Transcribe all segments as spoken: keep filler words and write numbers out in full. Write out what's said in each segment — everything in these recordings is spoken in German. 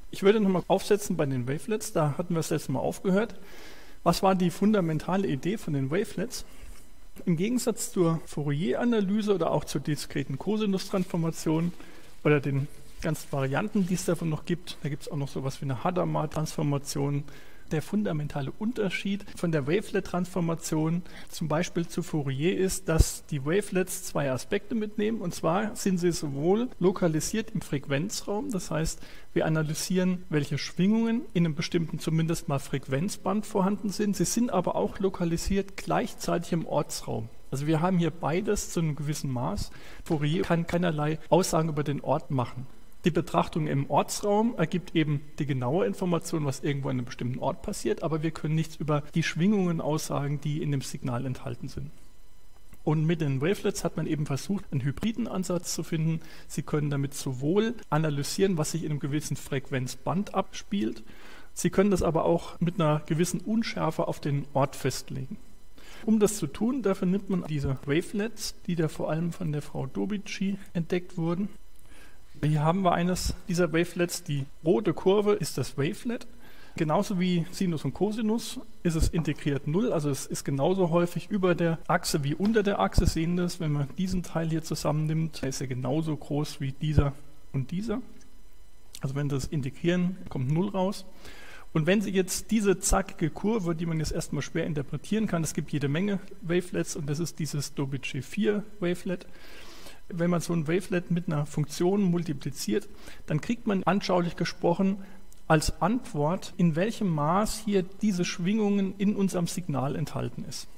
Ich würde nochmal aufsetzen bei den Wavelets, da hatten wir das letzte Mal aufgehört. Was war die fundamentale Idee von den Wavelets? Im Gegensatz zur Fourier-Analyse oder auch zur diskreten Cosinus-Transformation oder den ganzen Varianten, die es davon noch gibt, da gibt es auch noch sowas wie eine Hadamard-Transformation. Der fundamentale Unterschied von der Wavelet-Transformation zum Beispiel zu Fourier ist, dass die Wavelets zwei Aspekte mitnehmen. Und zwar sind sie sowohl lokalisiert im Frequenzraum, das heißt, wir analysieren, welche Schwingungen in einem bestimmten zumindest mal Frequenzband vorhanden sind. Sie sind aber auch lokalisiert gleichzeitig im Ortsraum. Also wir haben hier beides zu einem gewissen Maß. Fourier kann keinerlei Aussagen über den Ort machen. Die Betrachtung im Ortsraum ergibt eben die genaue Information, was irgendwo an einem bestimmten Ort passiert, aber wir können nichts über die Schwingungen aussagen, die in dem Signal enthalten sind. Und mit den Wavelets hat man eben versucht, einen hybriden Ansatz zu finden. Sie können damit sowohl analysieren, was sich in einem gewissen Frequenzband abspielt, Sie können das aber auch mit einer gewissen Unschärfe auf den Ort festlegen. Um das zu tun, dafür nimmt man diese Wavelets, die da vor allem von der Frau Dobici entdeckt wurden. Hier haben wir eines dieser Wavelets, die rote Kurve ist das Wavelet. Genauso wie Sinus und Cosinus ist es integriert null, also es ist genauso häufig über der Achse wie unter der Achse. Sehen das, wenn man diesen Teil hier zusammennimmt, ist er genauso groß wie dieser und dieser. Also wenn Sie das integrieren, kommt null raus. Und wenn Sie jetzt diese zackige Kurve, die man jetzt erstmal schwer interpretieren kann, es gibt jede Menge Wavelets und das ist dieses Dobici vier Wavelet. Wenn man so ein Wavelet mit einer Funktion multipliziert, dann kriegt man anschaulich gesprochen als Antwort, in welchem Maß hier diese Schwingungen in unserem Signal enthalten ist.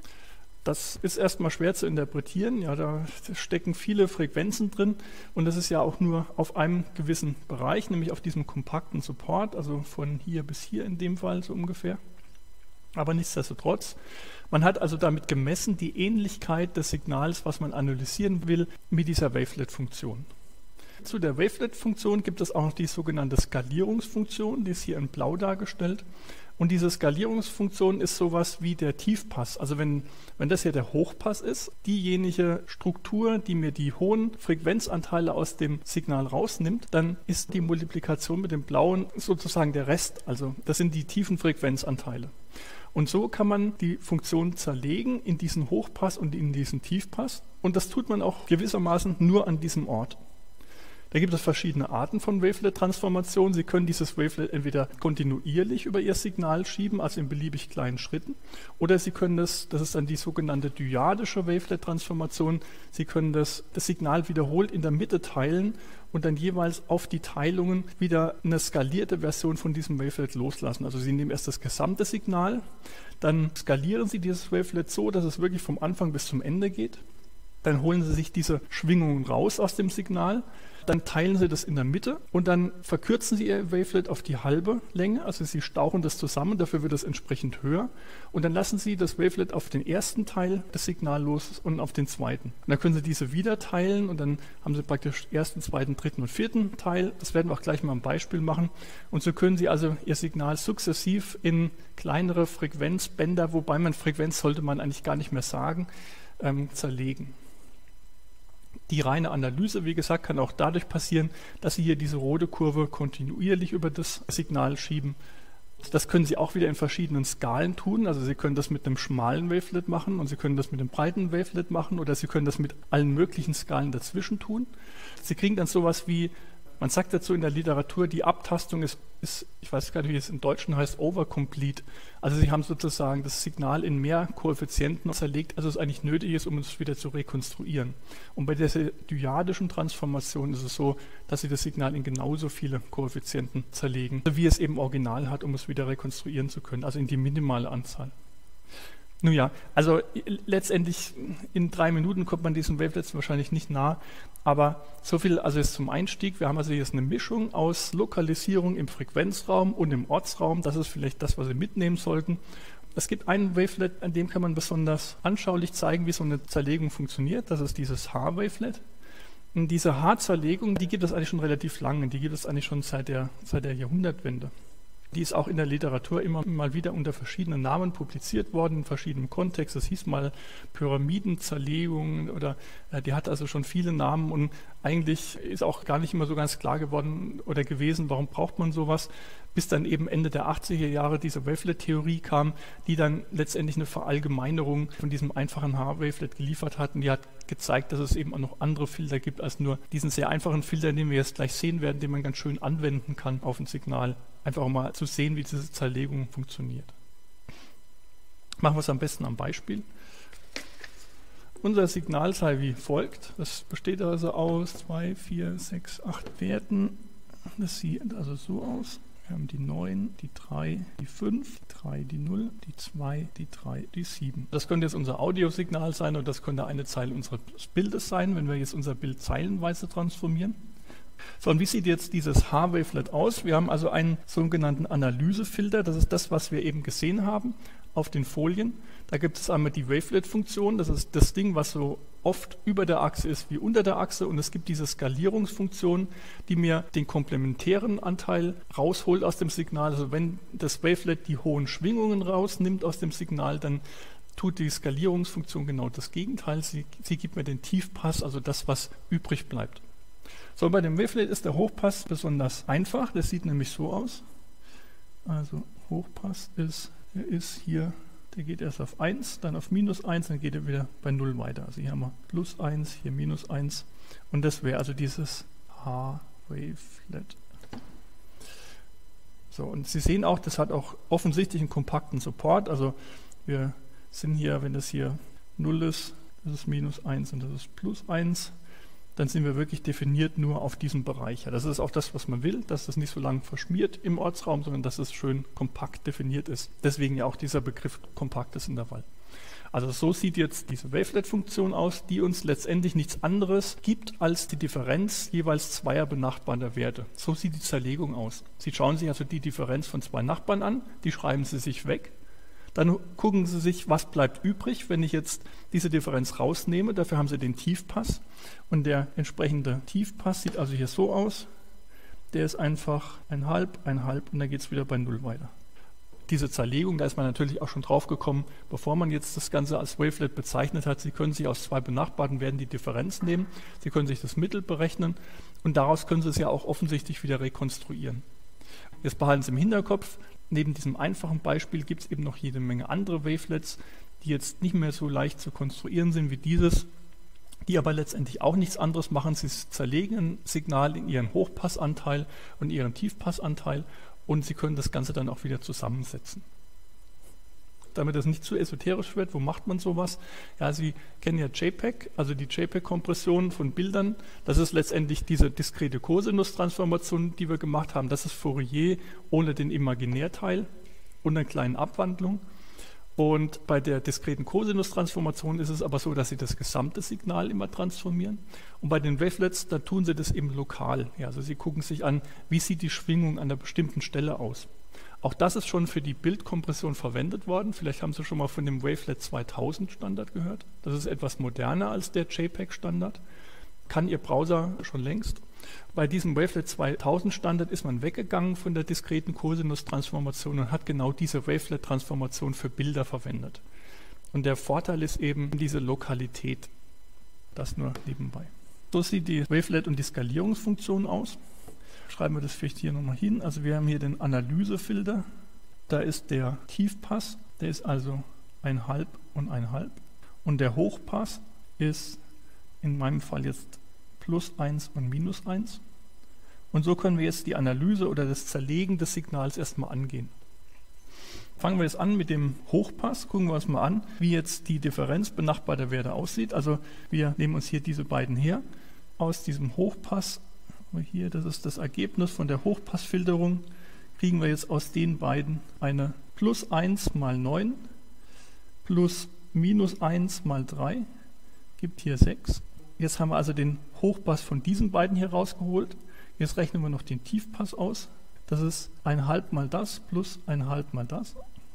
Das ist erstmal schwer zu interpretieren, ja, da stecken viele Frequenzen drin und das ist ja auch nur auf einem gewissen Bereich, nämlich auf diesem kompakten Support, also von hier bis hier in dem Fall so ungefähr. Aber nichtsdestotrotz, man hat also damit gemessen die Ähnlichkeit des Signals, was man analysieren will, mit dieser Wavelet-Funktion. Zu der Wavelet-Funktion gibt es auch noch die sogenannte Skalierungsfunktion, die ist hier in Blau dargestellt. Und diese Skalierungsfunktion ist sowas wie der Tiefpass. Also wenn, wenn das hier der Hochpass ist, diejenige Struktur, die mir die hohen Frequenzanteile aus dem Signal rausnimmt, dann ist die Multiplikation mit dem Blauen sozusagen der Rest. Also das sind die tiefen Frequenzanteile. Und so kann man die Funktion zerlegen in diesen Hochpass und in diesen Tiefpass. Und das tut man auch gewissermaßen nur an diesem Ort. Da gibt es verschiedene Arten von Wavelet-Transformationen. Sie können dieses Wavelet entweder kontinuierlich über Ihr Signal schieben, also in beliebig kleinen Schritten, oder Sie können das, das ist dann die sogenannte dyadische Wavelet-Transformation, Sie können das, das Signal wiederholt in der Mitte teilen und dann jeweils auf die Teilungen wieder eine skalierte Version von diesem Wavelet loslassen. Also Sie nehmen erst das gesamte Signal, dann skalieren Sie dieses Wavelet so, dass es wirklich vom Anfang bis zum Ende geht. Dann holen Sie sich diese Schwingungen raus aus dem Signal, dann teilen Sie das in der Mitte und dann verkürzen Sie Ihr Wavelet auf die halbe Länge, also Sie stauchen das zusammen, dafür wird es entsprechend höher und dann lassen Sie das Wavelet auf den ersten Teil des Signals los und auf den zweiten. Und dann können Sie diese wieder teilen und dann haben Sie praktisch ersten, zweiten, dritten und vierten Teil. Das werden wir auch gleich mal ein Beispiel machen. Und so können Sie also Ihr Signal sukzessiv in kleinere Frequenzbänder, wobei man Frequenz sollte man eigentlich gar nicht mehr sagen, ähm, zerlegen. Die reine Analyse, wie gesagt, kann auch dadurch passieren, dass Sie hier diese rote Kurve kontinuierlich über das Signal schieben. Das können Sie auch wieder in verschiedenen Skalen tun. Also Sie können das mit einem schmalen Wavelet machen und Sie können das mit einem breiten Wavelet machen oder Sie können das mit allen möglichen Skalen dazwischen tun. Sie kriegen dann sowas wie, man sagt dazu in der Literatur, die Abtastung ist, ist, ich weiß gar nicht, wie es im Deutschen heißt, overcomplete. Also Sie haben sozusagen das Signal in mehr Koeffizienten zerlegt, als es eigentlich nötig ist, um es wieder zu rekonstruieren. Und bei dieser dyadischen Transformation ist es so, dass Sie das Signal in genauso viele Koeffizienten zerlegen, wie es eben original hat, um es wieder rekonstruieren zu können, also in die minimale Anzahl. Nun ja, also letztendlich in drei Minuten kommt man diesen Wavelets wahrscheinlich nicht nah, aber so viel also jetzt zum Einstieg. Wir haben also jetzt eine Mischung aus Lokalisierung im Frequenzraum und im Ortsraum. Das ist vielleicht das, was Sie mitnehmen sollten. Es gibt einen Wavelet, an dem kann man besonders anschaulich zeigen, wie so eine Zerlegung funktioniert. Das ist dieses H-Wavelet. Und diese H-Zerlegung, die gibt es eigentlich schon relativ lange. Die gibt es eigentlich schon seit der, seit der Jahrhundertwende. Die ist auch in der Literatur immer mal wieder unter verschiedenen Namen publiziert worden, in verschiedenen Kontexten. Das hieß mal Pyramidenzerlegung oder äh, die hat also schon viele Namen und Eigentlich ist auch gar nicht immer so ganz klar geworden oder gewesen, warum braucht man sowas, bis dann eben Ende der achtziger Jahre diese Wavelet-Theorie kam, die dann letztendlich eine Verallgemeinerung von diesem einfachen H-Wavelet geliefert hat. Und die hat gezeigt, dass es eben auch noch andere Filter gibt als nur diesen sehr einfachen Filter, den wir jetzt gleich sehen werden, den man ganz schön anwenden kann auf ein Signal. Einfach um mal zu sehen, wie diese Zerlegung funktioniert. Machen wir es am besten am Beispiel. Unser Signal sei wie folgt. Das besteht also aus zwei, vier, sechs, acht Werten. Das sieht also so aus. Wir haben die neun, die drei, die fünf, die drei, die null, die zwei, die drei, die sieben. Das könnte jetzt unser Audiosignal sein und das könnte eine Zeile unseres Bildes sein, wenn wir jetzt unser Bild zeilenweise transformieren. So, und wie sieht jetzt dieses H-Wavelet aus? Wir haben also einen sogenannten Analysefilter. Das ist das, was wir eben gesehen haben auf den Folien. Da gibt es einmal die Wavelet-Funktion. Das ist das Ding, was so oft über der Achse ist wie unter der Achse. Und es gibt diese Skalierungsfunktion, die mir den komplementären Anteil rausholt aus dem Signal. Also wenn das Wavelet die hohen Schwingungen rausnimmt aus dem Signal, dann tut die Skalierungsfunktion genau das Gegenteil. Sie, sie gibt mir den Tiefpass, also das, was übrig bleibt. So, bei dem Wavelet ist der Hochpass besonders einfach. Das sieht nämlich so aus. Also Hochpass ist, der ist hier, der geht erst auf eins, dann auf minus eins, dann geht er wieder bei null weiter. Also hier haben wir plus eins, hier minus eins. Und das wäre also dieses H-Wavelet. So, und Sie sehen auch, das hat auch offensichtlich einen kompakten Support. Also wir sind hier, wenn das hier null ist, das ist minus eins und das ist plus eins. Dann sind wir wirklich definiert nur auf diesem Bereich. Das ist auch das, was man will, dass das nicht so lang verschmiert im Ortsraum, sondern dass es schön kompakt definiert ist. Deswegen ja auch dieser Begriff kompaktes Intervall. Also so sieht jetzt diese Wavelet-Funktion aus, die uns letztendlich nichts anderes gibt als die Differenz jeweils zweier benachbarter Werte. So sieht die Zerlegung aus. Sie schauen sich also die Differenz von zwei Nachbarn an, die schreiben Sie sich weg. Dann gucken Sie sich, was bleibt übrig, wenn ich jetzt diese Differenz rausnehme. Dafür haben Sie den Tiefpass. Und der entsprechende Tiefpass sieht also hier so aus. Der ist einfach ein halb, ein halb und dann geht es wieder bei null weiter. Diese Zerlegung, da ist man natürlich auch schon drauf gekommen, bevor man jetzt das Ganze als Wavelet bezeichnet hat. Sie können sich aus zwei benachbarten Werten die Differenz nehmen. Sie können sich das Mittel berechnen und daraus können Sie es ja auch offensichtlich wieder rekonstruieren. Jetzt behalten Sie im Hinterkopf, neben diesem einfachen Beispiel gibt es eben noch jede Menge andere Wavelets, die jetzt nicht mehr so leicht zu konstruieren sind wie dieses, die aber letztendlich auch nichts anderes machen. Sie zerlegen ein Signal in ihren Hochpassanteil und ihren Tiefpassanteil und Sie können das Ganze dann auch wieder zusammensetzen. Damit es nicht zu esoterisch wird, wo macht man sowas? Ja, Sie kennen ja JPEG, also die JPEG-Kompression von Bildern. Das ist letztendlich diese diskrete Cosinus-Transformation, die wir gemacht haben. Das ist Fourier ohne den Imaginärteil und einer kleinen Abwandlung. Und bei der diskreten Cosinus-Transformation ist es aber so, dass Sie das gesamte Signal immer transformieren. Und bei den Wavelets, da tun Sie das eben lokal. Ja, also Sie gucken sich an, wie sieht die Schwingung an einer bestimmten Stelle aus. Auch das ist schon für die Bildkompression verwendet worden. Vielleicht haben Sie schon mal von dem Wavelet zweitausend Standard gehört. Das ist etwas moderner als der JPEG-Standard. Kann Ihr Browser schon längst. Bei diesem Wavelet zweitausend Standard ist man weggegangen von der diskreten Cosinus-Transformation und hat genau diese Wavelet-Transformation für Bilder verwendet. Und der Vorteil ist eben diese Lokalität. Das nur nebenbei. So sieht die Wavelet- und die Skalierungsfunktion aus. Schreiben wir das vielleicht hier nochmal hin. Also wir haben hier den Analysefilter. Da ist der Tiefpass, der ist also ein halb und ein halb. Und der Hochpass ist in meinem Fall jetzt plus eins und minus eins. Und so können wir jetzt die Analyse oder das Zerlegen des Signals erstmal angehen. Fangen wir jetzt an mit dem Hochpass. Gucken wir uns mal an, wie jetzt die Differenz benachbarter Werte aussieht. Also wir nehmen uns hier diese beiden her. Aus diesem Hochpass hier, das ist das Ergebnis von der Hochpassfilterung, kriegen wir jetzt aus den beiden eine plus eins mal neun plus minus eins mal drei, gibt hier sechs. Jetzt haben wir also den Hochpass von diesen beiden hier rausgeholt. Jetzt rechnen wir noch den Tiefpass aus. Das ist ein halb mal das plus ein halb mal das.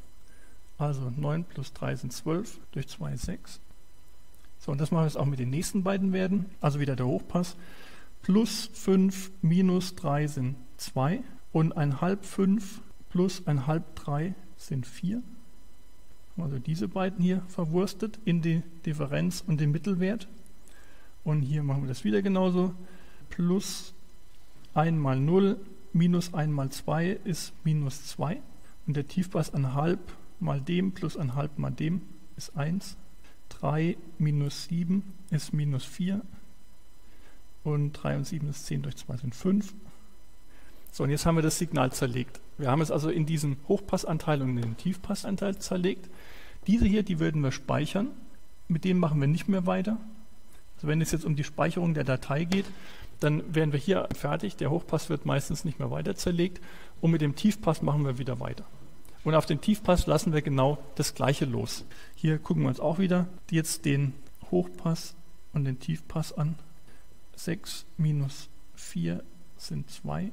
Also neun plus drei sind zwölf, durch zwei ist sechs. So, und das machen wir jetzt auch mit den nächsten beiden Werten. Also wieder der Hochpass. Plus fünf minus drei sind zwei und ein halb fünf plus ein halb drei sind vier. Also diese beiden hier verwurstet in die Differenz und den Mittelwert. Und hier machen wir das wieder genauso. Plus eins mal null minus eins mal zwei ist minus zwei. Und der Tiefpass an halb mal dem plus an halb mal dem ist eins. drei minus sieben ist minus vier. Und drei und sieben ist zehn durch zwei sind fünf. So, und jetzt haben wir das Signal zerlegt. Wir haben es also in diesen Hochpassanteil und in den Tiefpassanteil zerlegt. Diese hier, die werden wir speichern. Mit denen machen wir nicht mehr weiter. Also wenn es jetzt um die Speicherung der Datei geht, dann wären wir hier fertig. Der Hochpass wird meistens nicht mehr weiter zerlegt. Und mit dem Tiefpass machen wir wieder weiter. Und auf den Tiefpass lassen wir genau das Gleiche los. Hier gucken wir uns auch wieder jetzt den Hochpass und den Tiefpass an. sechs minus vier sind zwei.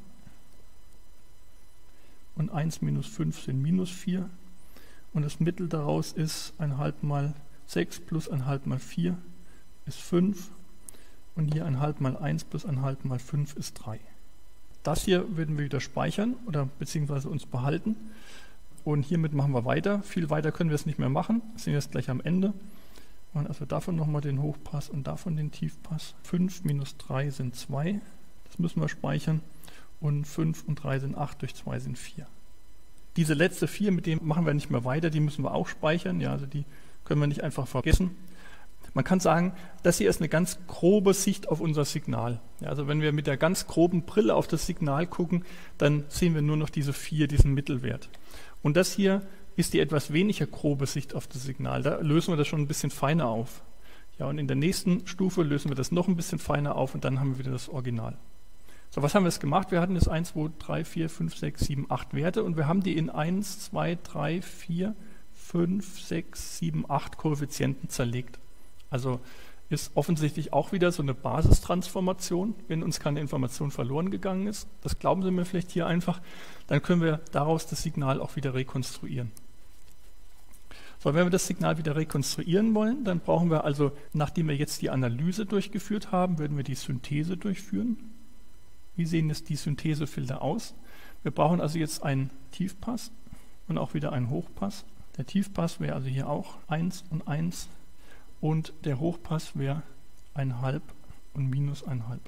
Und eins minus fünf sind minus vier. Und das Mittel daraus ist eins halb mal sechs plus eins halb mal vier ist fünf. Und hier eins halb mal eins plus eins halb mal fünf ist drei. Das hier würden wir wieder speichern oder beziehungsweise uns behalten. Und hiermit machen wir weiter. Viel weiter können wir es nicht mehr machen. Wir sind jetzt gleich am Ende. Und also davon nochmal den Hochpass und davon den Tiefpass. fünf minus drei sind zwei. Das müssen wir speichern. Und fünf und drei sind acht, durch zwei sind vier. Diese letzte vier, mit dem machen wir nicht mehr weiter, die müssen wir auch speichern. Ja, also die können wir nicht einfach vergessen. Man kann sagen, das hier ist eine ganz grobe Sicht auf unser Signal. Ja, also wenn wir mit der ganz groben Brille auf das Signal gucken, dann sehen wir nur noch diese vier, diesen Mittelwert. Und das hier ist die etwas weniger grobe Sicht auf das Signal. Da lösen wir das schon ein bisschen feiner auf. Ja, und in der nächsten Stufe lösen wir das noch ein bisschen feiner auf und dann haben wir wieder das Original. So, was haben wir jetzt gemacht? Wir hatten jetzt eins, zwei, drei, vier, fünf, sechs, sieben, acht Werte und wir haben die in eins, zwei, drei, vier, fünf, sechs, sieben, acht Koeffizienten zerlegt. Also ist offensichtlich auch wieder so eine Basistransformation, wenn uns keine Information verloren gegangen ist. Das glauben Sie mir vielleicht hier einfach. Dann können wir daraus das Signal auch wieder rekonstruieren. So, wenn wir das Signal wieder rekonstruieren wollen, dann brauchen wir also, nachdem wir jetzt die Analyse durchgeführt haben, würden wir die Synthese durchführen. Wie sehen jetzt die Synthesefilter aus? Wir brauchen also jetzt einen Tiefpass und auch wieder einen Hochpass. Der Tiefpass wäre also hier auch eins und eins und der Hochpass wäre eins Komma fünf und minus eins Komma fünf.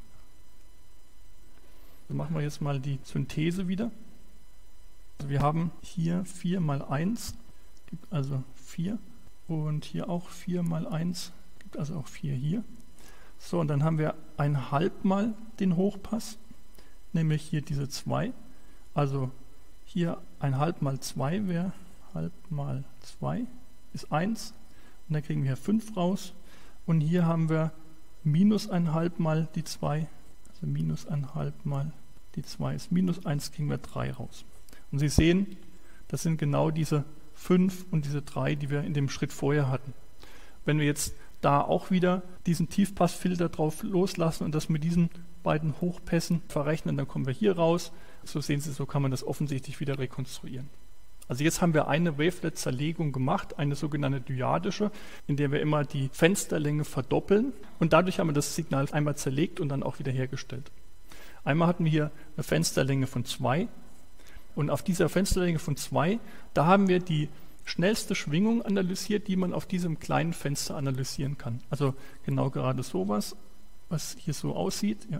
So machen wir jetzt mal die Synthese wieder. Also wir haben hier vier mal eins, gibt also vier und hier auch vier mal eins, gibt also auch vier hier. So, und dann haben wir eins Komma fünf mal den Hochpass, nämlich hier diese zwei. Also hier eins Komma fünf mal zwei wäre halb mal zwei ist eins. Und dann kriegen wir hier fünf raus. Und hier haben wir minus eins Komma fünf mal die zwei. Also minus eins Komma fünf mal die zwei ist minus eins, kriegen wir drei raus. Und Sie sehen, das sind genau diese fünf und diese drei, die wir in dem Schritt vorher hatten. Wenn wir jetzt da auch wieder diesen Tiefpassfilter drauf loslassen und das mit diesen beiden Hochpässen verrechnen, dann kommen wir hier raus. So sehen Sie, so kann man das offensichtlich wieder rekonstruieren. Also jetzt haben wir eine Wavelet-Zerlegung gemacht, eine sogenannte dyadische, in der wir immer die Fensterlänge verdoppeln und dadurch haben wir das Signal einmal zerlegt und dann auch wieder hergestellt. Einmal hatten wir hier eine Fensterlänge von zwei und auf dieser Fensterlänge von zwei, da haben wir die schnellste Schwingung analysiert, die man auf diesem kleinen Fenster analysieren kann. Also genau gerade sowas, was hier so aussieht. Ja.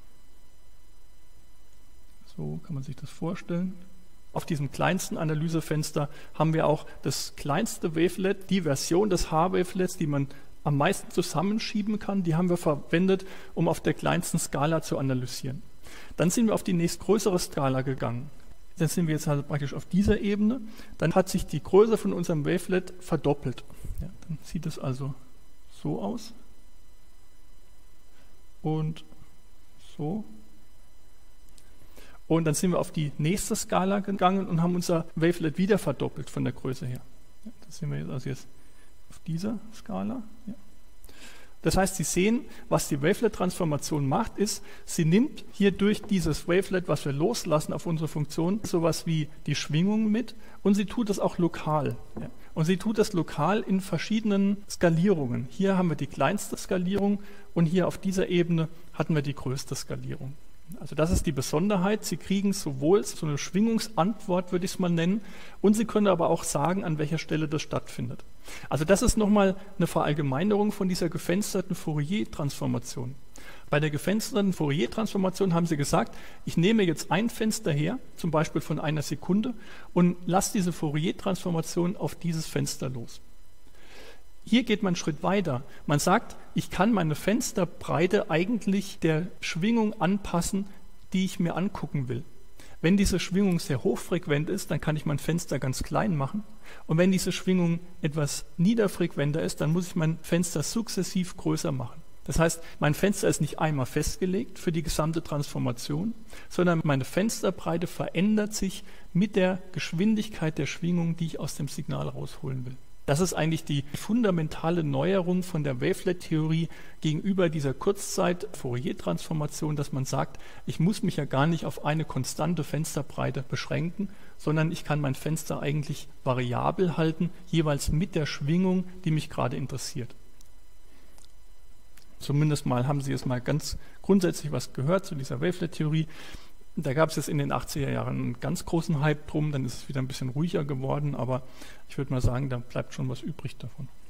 So kann man sich das vorstellen. Auf diesem kleinsten Analysefenster haben wir auch das kleinste Wavelet, die Version des H-Wavelets, die man am meisten zusammenschieben kann, die haben wir verwendet, um auf der kleinsten Skala zu analysieren. Dann sind wir auf die nächstgrößere Skala gegangen. Dann sind wir jetzt also praktisch auf dieser Ebene. Dann hat sich die Größe von unserem Wavelet verdoppelt. Ja, dann sieht es also so aus. Und so. Und dann sind wir auf die nächste Skala gegangen und haben unser Wavelet wieder verdoppelt von der Größe her. Ja, das sind wir jetzt also jetzt auf dieser Skala. Ja. Das heißt, Sie sehen, was die Wavelet-Transformation macht, ist, sie nimmt hier durch dieses Wavelet, was wir loslassen auf unsere Funktion, sowas wie die Schwingung mit und sie tut das auch lokal. Ja. Und sie tut das lokal in verschiedenen Skalierungen. Hier haben wir die kleinste Skalierung und hier auf dieser Ebene hatten wir die größte Skalierung. Also das ist die Besonderheit. Sie kriegen sowohl so eine Schwingungsantwort, würde ich es mal nennen, und Sie können aber auch sagen, an welcher Stelle das stattfindet. Also das ist nochmal eine Verallgemeinerung von dieser gefensterten Fourier-Transformation. Bei der gefensterten Fourier-Transformation haben Sie gesagt, ich nehme jetzt ein Fenster her, zum Beispiel von einer Sekunde, und lasse diese Fourier-Transformation auf dieses Fenster los. Hier geht man einen Schritt weiter. Man sagt, ich kann meine Fensterbreite eigentlich der Schwingung anpassen, die ich mir angucken will. Wenn diese Schwingung sehr hochfrequent ist, dann kann ich mein Fenster ganz klein machen. Und wenn diese Schwingung etwas niederfrequenter ist, dann muss ich mein Fenster sukzessiv größer machen. Das heißt, mein Fenster ist nicht einmal festgelegt für die gesamte Transformation, sondern meine Fensterbreite verändert sich mit der Geschwindigkeit der Schwingung, die ich aus dem Signal rausholen will. Das ist eigentlich die fundamentale Neuerung von der Wavelet-Theorie gegenüber dieser Kurzzeit-Fourier-Transformation, dass man sagt, ich muss mich ja gar nicht auf eine konstante Fensterbreite beschränken, sondern ich kann mein Fenster eigentlich variabel halten, jeweils mit der Schwingung, die mich gerade interessiert. Zumindest mal haben Sie jetzt mal ganz grundsätzlich was gehört zu dieser Wavelet-Theorie. Da gab es jetzt in den achtziger Jahren einen ganz großen Hype drum, dann ist es wieder ein bisschen ruhiger geworden, aber ich würde mal sagen, da bleibt schon was übrig davon.